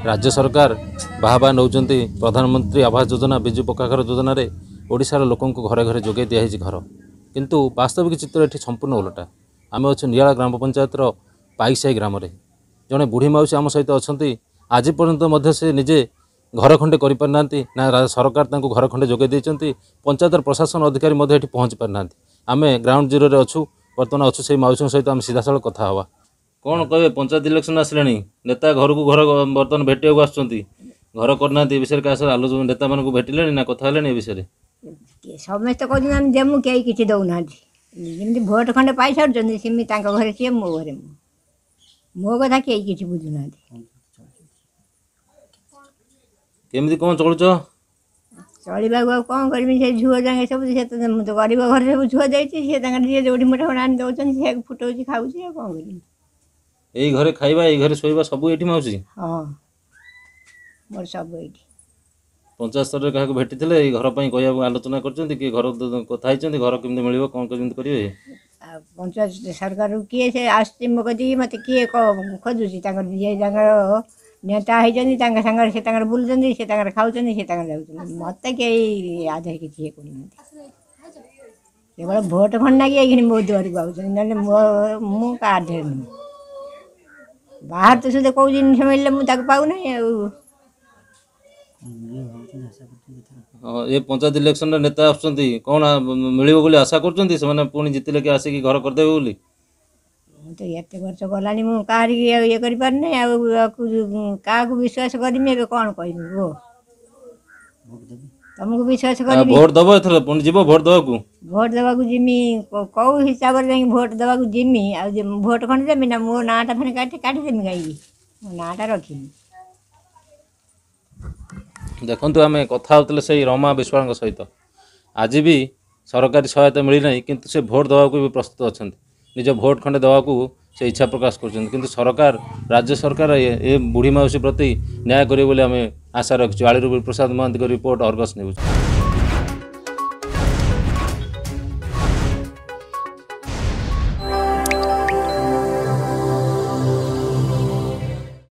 राज्य सरकार बाहा नौचंती प्रधानमंत्री आवास योजना बिजु पक्का घर योजना रे ओडिशार लोकों को घरे घरे जोगे दिखाई घर किंतु वास्तविक चित्र ये संपूर्ण ओलटा आम अच्छे नियाला ग्राम पंचायत पाइकसाई ग्राम जड़े बुढ़ी माउसी आम सहित अच्छा आज पर्यंत से निजे घर खंडे करना सरकार घर खंडे जोगे देती पंचायत प्रशासन अधिकारी पहुँची पारना आम ग्राउंड जीरो रे अच्छू बर्तमान अच्छु से माउसी सहित आम सीधा साल कथा हवा कौन कहे पंचायत इलेक्शन आसला नेता घर को घर बर्तमान भेटा घर करना विषय क्या आलोचना नेता मान भेटिले ना कथा विषय समस्त कहते देमु कई किसी दौना जमी भोट खंडे पाई सारी सेमी घर सी मो घर मो कथा कई किसी बुझुना केमती कौन चलुच चलवा कौन करी से झुआ जाए सब तो गरीब घर सब झुआ जाइए जो मोटा मोटा आनी दौरान से फुटाऊँ खाऊँ कौन करी यही घरे खाइबा यही घरे शोइबा सब एठी माउसी हाँ मोर सब एठी पंचायत स्तर क्या भेटी थे घर पर कह आलोचना कर घर कथा घर केमती मिल कौन केमती करेंगे पंचायत सरकार किए से आसती मो कदी मत किए खोजुची नेता होती सागर से बुलूँ से खाऊँ से मत कई आधार किसी केवल भोट खंड ना मो दुआर को आउँ मो का आधार नुह बाहर तो सुधा कौ जिन मिले मुझे पाऊना ये पंचायत इलेक्शन नेता आसुँच कौन मिल आशा कर पुणी जितले कि आसिक घर करदेवे बोली तो एत वर्ष गला मुझे ये करना क्या विश्वास करमी कौन कह तुमको विश्वास कर भोट दब एथर पुणी जीव भोट दवा जिमी कौ हिसाब से भोट दवा जिमी भोट खंड देमी ना मो नाटा फिर काटिदेमी कहीं मो नाटा रखी देखु आम कथा होते से रमा विश्वाल सहित आज भी सरकारी सहायता मिलना किंतु से भोट दवा भी प्रस्तुत अच्छा निज भोट खंडे दवा से इच्छा प्रकाश कर सरकार राज्य सरकार ये बुढ़ी माउसी प्रति न्याय करेंगे आम आशा रखी आलू Prasad Mahanti report Argus news.